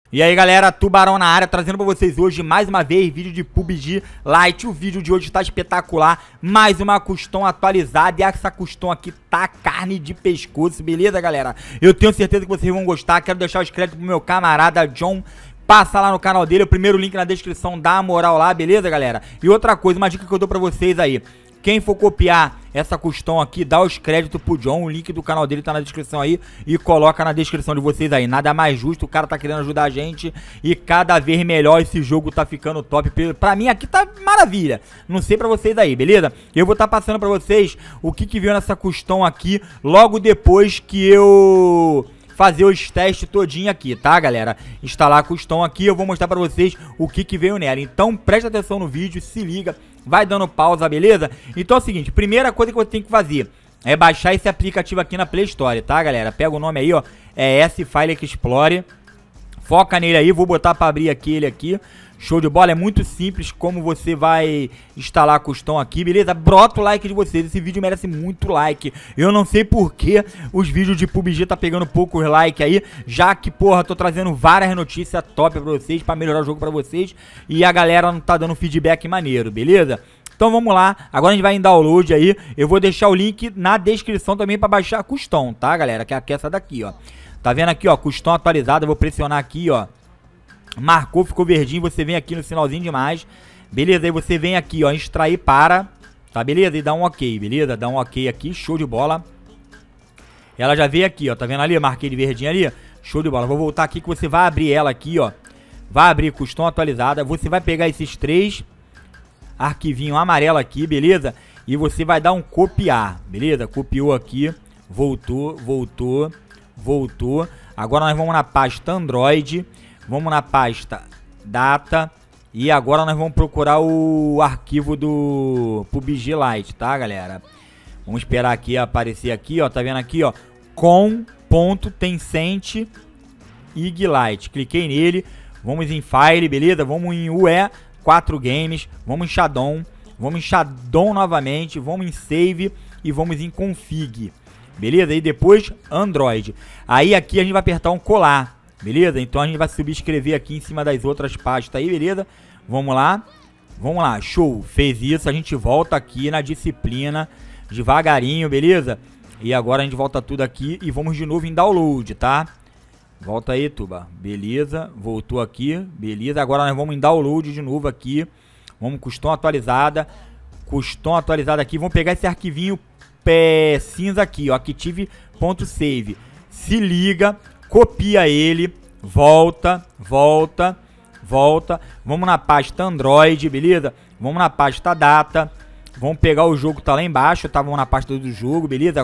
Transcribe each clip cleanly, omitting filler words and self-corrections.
E aí galera, Tubarão na área, trazendo pra vocês hoje mais uma vez vídeo de PUBG Lite. O vídeo de hoje tá espetacular, mais uma custom atualizada. E essa custom aqui tá carne de pescoço, beleza galera? Eu tenho certeza que vocês vão gostar. Quero deixar os créditos pro meu camarada John. Passa lá no canal dele, o primeiro link na descrição, dá uma moral lá, beleza galera? E outra coisa, uma dica que eu dou pra vocês aí: quem for copiar essa custom aqui, dá os créditos pro John. O link do canal dele tá na descrição aí. E coloca na descrição de vocês aí. Nada mais justo, o cara tá querendo ajudar a gente. E cada vez melhor esse jogo tá ficando top. Pra mim aqui tá maravilha. Não sei pra vocês aí, beleza? Eu vou tá passando pra vocês o que veio nessa custom aqui logo depois que eu fazer os testes todinho aqui, tá galera? Instalar a custom aqui, eu vou mostrar pra vocês o que veio nela. Então presta atenção no vídeo, se liga, vai dando pausa, beleza? Então é o seguinte, primeira coisa que você tem que fazer é baixar esse aplicativo aqui na Play Store, tá galera? Pega o nome aí, ó, é S-File Explorer. Foca nele aí, vou botar pra abrir aqui ele aqui. Show de bola, é muito simples como você vai instalar a custom aqui, beleza? Brota o like de vocês, esse vídeo merece muito like. Eu não sei por que os vídeos de PUBG tá pegando poucos like aí, já que, porra, tô trazendo várias notícias top pra vocês, pra melhorar o jogo pra vocês. E a galera não tá dando feedback maneiro, beleza? Então vamos lá, agora a gente vai em download aí. Eu vou deixar o link na descrição também pra baixar a custom, tá galera? Que é essa daqui, ó. Tá vendo aqui, ó, custom atualizada, eu vou pressionar aqui, ó. Marcou, ficou verdinho, você vem aqui no sinalzinho de mais. Beleza, aí você vem aqui, ó, extrair para, tá, beleza? E dá um ok, beleza? Dá um ok aqui, show de bola. Ela já veio aqui, ó, tá vendo ali? Marquei de verdinho ali, show de bola. Vou voltar aqui que você vai abrir ela aqui, ó. Vai abrir custom atualizada. Você vai pegar esses três arquivinhos amarelo aqui, beleza? E você vai dar um copiar, beleza? Copiou aqui, voltou, voltou, voltou. Agora nós vamos na pasta Android. Vamos na pasta Data. E agora nós vamos procurar o arquivo do PUBG Lite, tá galera? Vamos esperar aqui aparecer aqui, ó. Tá vendo aqui, ó? com.tencent Iglite. Cliquei nele. Vamos em File, beleza? Vamos em UE4 Games. Vamos em Shadow. Vamos em Shadow novamente. Vamos em Save. E vamos em Config. Beleza? E depois Android. Aí aqui a gente vai apertar um colar. Beleza? Então a gente vai subscrever aqui em cima das outras pastas aí, beleza? Vamos lá. Vamos lá, show. Fez isso, a gente volta aqui na disciplina devagarinho, beleza? E agora a gente volta tudo aqui e vamos de novo em download, tá? Volta aí, Tuba. Beleza, voltou aqui, beleza. Agora nós vamos em download de novo aqui. Vamos custom atualizada. Custom atualizada aqui. Vamos pegar esse arquivinho cinza aqui, ó, active.save. Se liga. Copia ele, volta, volta, volta. Vamos na pasta Android, beleza? Vamos na pasta Data. Vamos pegar o jogo que tá lá embaixo, tá? Vamos na pasta do jogo, beleza?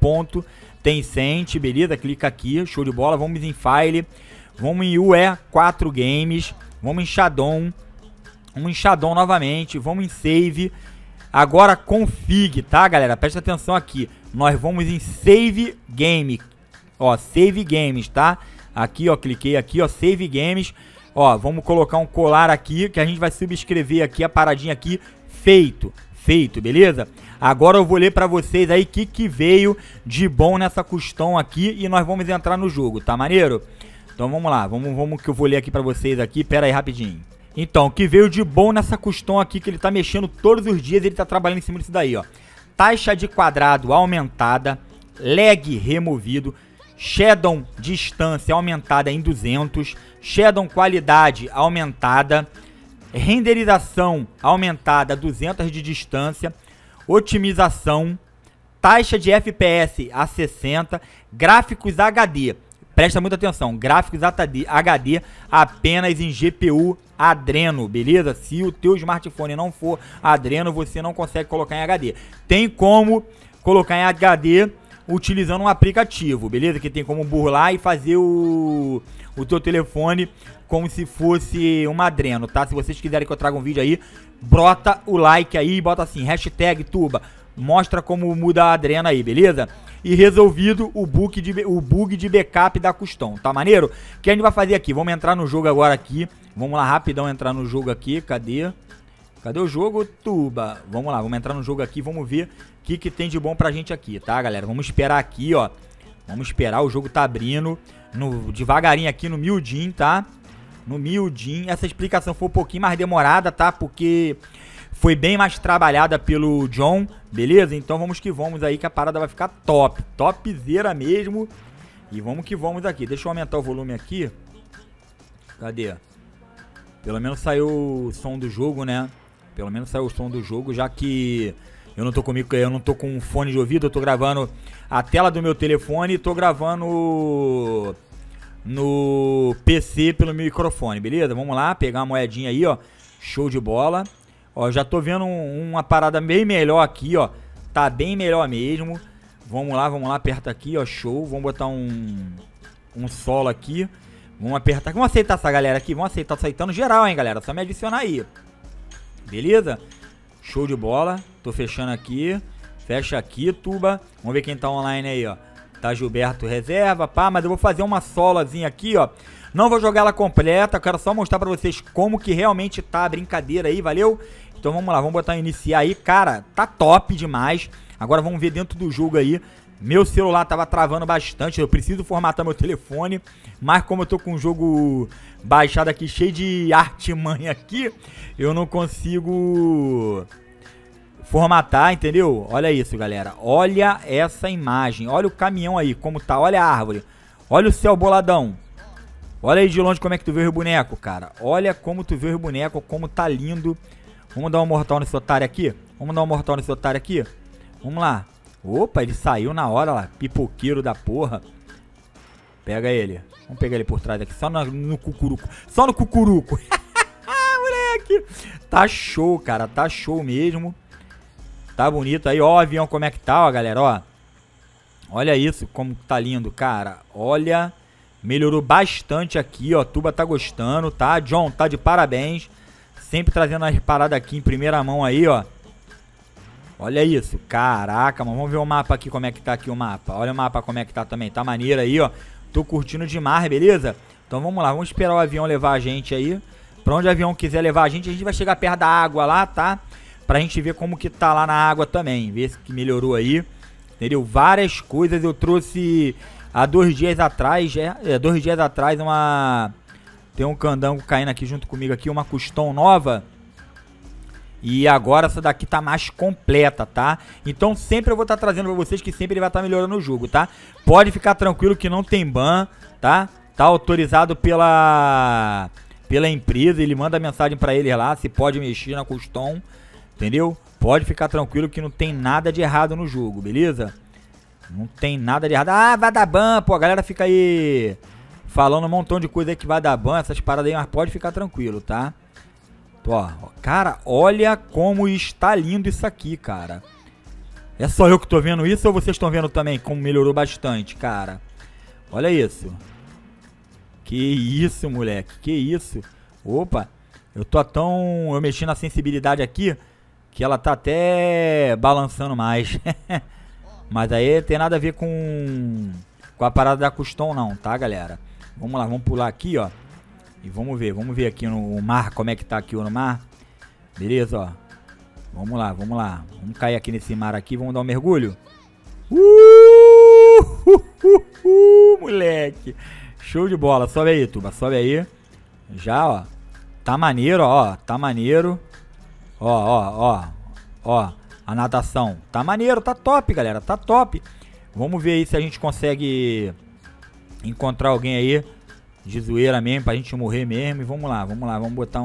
com.tencent, beleza? Clica aqui, show de bola. Vamos em File. Vamos em UE4 Games. Vamos em Shadow. Vamos em Shadow novamente. Vamos em Save. Agora Config, tá, galera? Presta atenção aqui. Nós vamos em Save Game. Ó, Save Games, tá? Aqui, ó, cliquei aqui, ó, Save Games. Ó, vamos colocar um colar aqui, que a gente vai subscrever aqui a paradinha aqui. Feito, feito, beleza? Agora eu vou ler pra vocês aí o que veio de bom nessa custom aqui e nós vamos entrar no jogo, tá maneiro? Então vamos lá, vamos que eu vou ler aqui pra vocês aqui, pera aí rapidinho. Então, o que veio de bom nessa custom aqui, que ele tá mexendo todos os dias, ele tá trabalhando em cima disso daí, ó. Taxa de quadrado aumentada, lag removido, Shadow distância aumentada em 200, Shadow qualidade aumentada, renderização aumentada a 200 de distância, otimização, taxa de FPS a 60, gráficos HD. Presta muita atenção, gráficos HD apenas em GPU Adreno, beleza? Se o teu smartphone não for Adreno, você não consegue colocar em HD. Tem como colocar em HD utilizando um aplicativo, beleza? Que tem como burlar e fazer o teu telefone como se fosse um Adreno, tá? Se vocês quiserem que eu traga um vídeo aí, brota o like aí, bota assim, hashtag Tuba, mostra como muda a Adreno aí, beleza? E resolvido o bug de backup da custom, tá maneiro? O que a gente vai fazer aqui? Vamos entrar no jogo agora aqui, vamos lá rapidão entrar no jogo aqui, cadê? Cadê o jogo, Tuba? Vamos lá, vamos entrar no jogo aqui, vamos ver o que tem de bom pra gente aqui, tá, galera? Vamos esperar aqui, ó. Vamos esperar, o jogo tá abrindo devagarinho aqui no miudinho, tá? no miudinho. Essa explicação foi um pouquinho mais demorada, tá? Porque foi bem mais trabalhada pelo John, beleza? Então vamos que vamos aí que a parada vai ficar top. Topzera mesmo. E vamos que vamos aqui. Deixa eu aumentar o volume aqui. Cadê? Pelo menos saiu o som do jogo, né? Pelo menos saiu o som do jogo, já que eu não tô comigo, eu não tô com fone de ouvido, eu tô gravando a tela do meu telefone e tô gravando no PC pelo microfone, beleza? Vamos lá, pegar uma moedinha aí, ó. Show de bola. Ó, já tô vendo uma parada bem melhor aqui, ó. Tá bem melhor mesmo. Vamos lá, aperta aqui, ó. Show. Vamos botar um solo aqui. Vamos apertar. Vamos aceitar essa galera aqui. Vamos aceitar, aceitando geral, hein, galera. Só me adicionar aí. Beleza? Show de bola. Tô fechando aqui. Fecha aqui, tuba. Vamos ver quem tá online aí, ó. Tá Gilberto reserva, pá. Mas eu vou fazer uma solozinha aqui, ó. Não vou jogar ela completa. Eu quero só mostrar pra vocês como que realmente tá a brincadeira aí, valeu? Então vamos lá, vamos botar iniciar aí. Cara, tá top demais. Agora vamos ver dentro do jogo aí. Meu celular tava travando bastante. Eu preciso formatar meu telefone. Mas como eu tô com o jogo baixado aqui, cheio de artimanha aqui, eu não consigo formatar, entendeu? Olha isso, galera. Olha essa imagem. Olha o caminhão aí, como tá. Olha a árvore. Olha o céu boladão. Olha aí de longe como é que tu vê o boneco, cara. Olha como tu vê o boneco, como tá lindo. Vamos dar um mortal nesse otário aqui. Vamos dar um mortal nesse otário aqui. Vamos lá. Opa, ele saiu na hora lá. Pipoqueiro da porra. Pega ele. Vamos pegar ele por trás aqui. Só no cucuruco. Só no cucuruco. Moleque. Tá show, cara. Tá show mesmo. Tá bonito aí. Ó o avião como é que tá, ó, galera. Ó. Olha isso, como tá lindo, cara. Olha. Melhorou bastante aqui, ó. Tuba tá gostando, tá? John, tá de parabéns. Sempre trazendo as paradas aqui em primeira mão aí, ó. Olha isso. Caraca, mano. Vamos ver o mapa aqui, como é que tá aqui o mapa. Olha o mapa como é que tá também. Tá maneiro aí, ó. Tô curtindo demais, beleza? Então vamos lá. Vamos esperar o avião levar a gente aí. Pra onde o avião quiser levar a gente vai chegar perto da água lá, tá? Pra gente ver como que tá lá na água também. Ver se que melhorou aí. Entendeu? Várias coisas eu trouxe há 2 dias atrás. 2 dias atrás tem um candango caindo aqui junto comigo aqui. Uma custom nova. E agora essa daqui tá mais completa, tá? Então sempre eu vou estar trazendo pra vocês que sempre ele vai estar melhorando o jogo, tá? Pode ficar tranquilo que não tem ban, tá? Tá autorizado pela empresa. Ele manda mensagem pra ele lá se pode mexer na custom, entendeu? Pode ficar tranquilo que não tem nada de errado no jogo, beleza? Não tem nada de errado. Ah, vai dar ban, pô, a galera fica aí falando um montão de coisa aí que vai dar ban, essas paradas aí, mas pode ficar tranquilo, tá? Ó, cara, olha como está lindo isso aqui, cara. É só eu que tô vendo isso ou vocês estão vendo também como melhorou bastante, cara? Olha isso. Que isso, moleque, que isso. Opa, eu mexi na sensibilidade aqui que ela tá até balançando mais. Mas aí tem nada a ver com a parada da custom não, tá, galera? Vamos lá, vamos pular aqui, ó. E vamos ver aqui no mar, como é que tá aqui no mar. Beleza, ó. Vamos lá. Vamos cair aqui nesse mar aqui, vamos dar um mergulho. Moleque. Show de bola, sobe aí, Tuba, sobe aí. Já, ó. Tá maneiro, ó, tá maneiro. Ó, a natação. Tá maneiro, tá top, galera, tá top. Vamos ver aí se a gente consegue encontrar alguém aí de zoeira mesmo, pra gente morrer mesmo. E vamos lá, vamos botar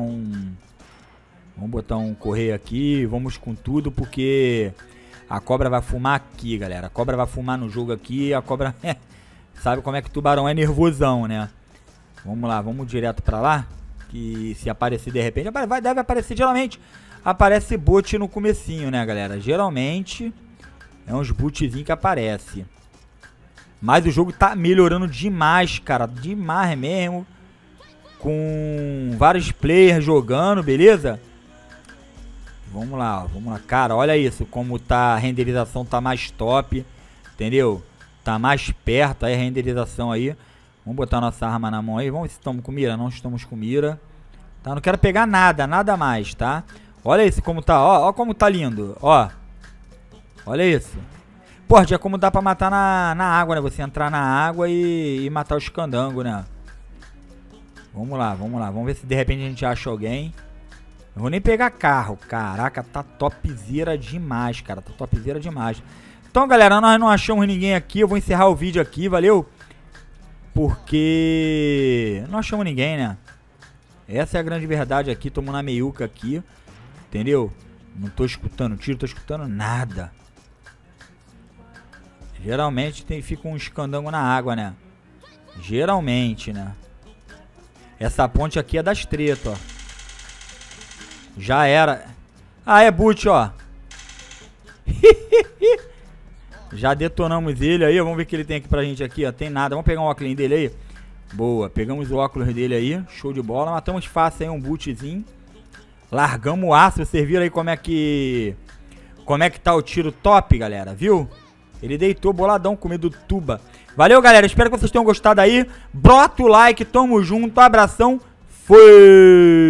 um correio aqui, vamos com tudo, porque a cobra vai fumar aqui, galera. A cobra vai fumar no jogo aqui, a cobra sabe como é que o tubarão é nervosão, né? Vamos lá, vamos direto pra lá, que se aparecer de repente, deve aparecer, geralmente aparece bot no comecinho, né, galera? Geralmente é uns botzinhos que aparece. Mas o jogo tá melhorando demais, cara. Demais mesmo. Com vários players jogando, beleza? Vamos lá, vamos lá. Cara, olha isso. Como tá a renderização tá mais top. Entendeu? Tá mais perto aí a renderização aí. Vamos botar nossa arma na mão aí. Vamos ver se estamos com mira. Não estamos com mira. Tá? Não quero pegar nada mais, tá? Olha isso como tá. Ó como tá lindo. Ó. Olha isso. Pô, já como dá pra matar na água, né? Você entrar na água e matar os candangos, né? Vamos lá, vamos lá. Vamos ver se de repente a gente acha alguém. Eu vou nem pegar carro. Caraca, tá topzera demais, cara. Tá topzera demais. Então, galera, nós não achamos ninguém aqui. Eu vou encerrar o vídeo aqui, valeu? Porque não achamos ninguém, né? Essa é a grande verdade aqui. Tamo na meiuca aqui. Entendeu? Não tô escutando tiro, tô escutando nada. Geralmente fica um escandango na água, né? Geralmente, né? Essa ponte aqui é das tretas, ó. Já era. Ah, é boot, ó. Já detonamos ele aí. Vamos ver o que ele tem aqui pra gente aqui, ó. Tem nada. Vamos pegar um óculos dele aí. Boa. Pegamos o óculos dele aí. Show de bola. Matamos fácil aí um bootzinho. Largamos o aço. Vocês viram aí como é que tá o tiro top, galera. Viu? Ele deitou boladão com medo do tuba. Valeu, galera. Espero que vocês tenham gostado aí. Brota o like. Tamo junto. Abração. Fui!